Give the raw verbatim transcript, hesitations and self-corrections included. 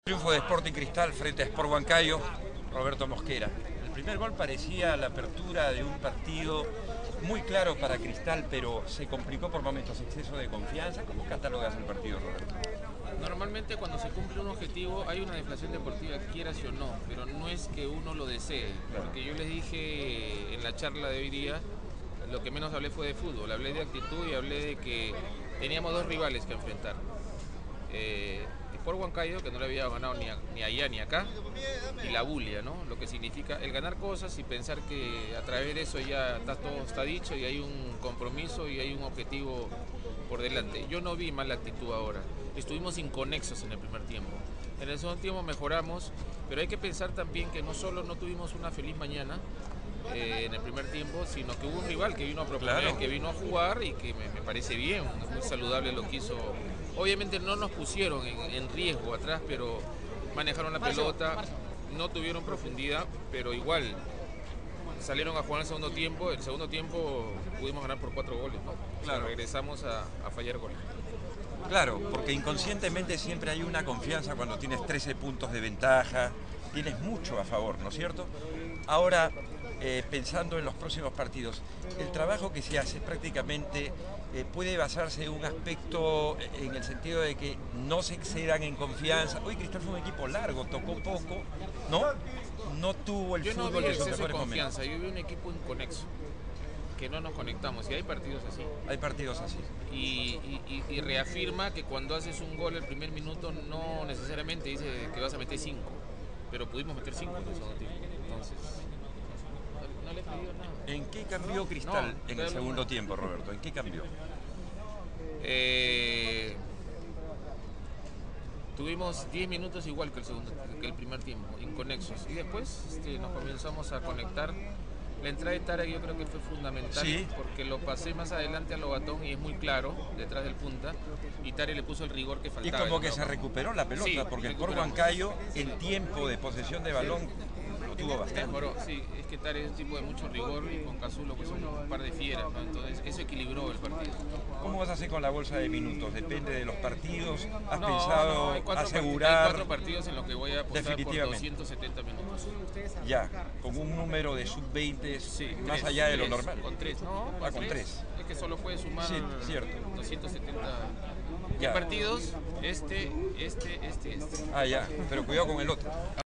Triunfo de Sporting Cristal frente a Sport Huancayo, Roberto Mosquera. El primer gol parecía la apertura de un partido muy claro para Cristal, pero se complicó por momentos, exceso de confianza. ¿Cómo catalogas el partido, Roberto? Normalmente cuando se cumple un objetivo hay una deflación deportiva, quieras o no, pero no es que uno lo desee, porque yo les dije en la charla de hoy día, lo que menos hablé fue de fútbol, hablé de actitud y hablé de que teníamos dos rivales que enfrentar. Eh, Sport Huancayo, que no le había ganado ni, a, ni allá ni acá, y la bulia, ¿no? Lo que significa el ganar cosas y pensar que a través de eso ya está, todo está dicho y hay un compromiso y hay un objetivo por delante. Yo no vi mala actitud ahora, estuvimos inconexos en el primer tiempo. En el segundo tiempo mejoramos, pero hay que pensar también que no solo no tuvimos una feliz mañana eh, en el primer tiempo, sino que hubo un rival que vino a proponer, claro, que vino a jugar y que me, me parece bien, muy saludable lo que hizo. Obviamente no nos pusieron en, en riesgo atrás, pero manejaron la pelota, no tuvieron profundidad, pero igual salieron a jugar en el segundo tiempo. El segundo tiempo pudimos ganar por cuatro goles, ¿no? Claro. O sea, regresamos a, a fallar goles. Claro, porque inconscientemente siempre hay una confianza cuando tienes trece puntos de ventaja, tienes mucho a favor, ¿no es cierto? Ahora, eh, pensando en los próximos partidos, el trabajo que se hace prácticamente eh, puede basarse en un aspecto en el sentido de que no se excedan en confianza. Hoy Cristal fue un equipo largo, tocó poco, ¿no? No tuvo el yo fútbol no vi de sus exceso de mejores confianza, momentos. yo vi un equipo inconexo, que no nos conectamos, y hay partidos así. Hay partidos así. Y, y, y reafirma que cuando haces un gol el primer minuto no necesariamente dice que vas a meter cinco, pero pudimos meter cinco en el segundo tiempo. Entonces, no, no le he pedido nada. ¿En qué cambió Cristal no, en el segundo tiempo, Roberto? ¿En qué cambió? Eh, tuvimos diez minutos igual que el, segundo, que el primer tiempo, inconexos. Y después este, nos comenzamos a conectar. La entrada de Tarek yo creo que fue fundamental, sí, porque lo pasé más adelante a Lobatón y es muy claro, detrás del punta, y Tarek le puso el rigor que faltaba. Y como que se recuperó la pelota, sí, porque por Huancayo el tiempo de posesión de balón lo tuvo bastante. Mejoró, sí, es que Tarek es un tipo de mucho rigor y con Cazulo pues son un par de fieras, ¿no? Entonces eso equilibró el partido. ¿Cómo vas a hacer con la bolsa de minutos? ¿Depende de los partidos? ¿Has no, pensado no, hay cuatro asegurar? Hay cuatro partidos en los que voy a apostar por doscientos setenta minutos. Ya, con un número de sub veinte, sí, más tres, allá de tres, lo normal. Con tres, no, con, ah, con tres. tres. Es que solo puede sumar sí, cierto. doscientos setenta ya. partidos, este, este, este, este. Ah, ya, pero cuidado con el otro.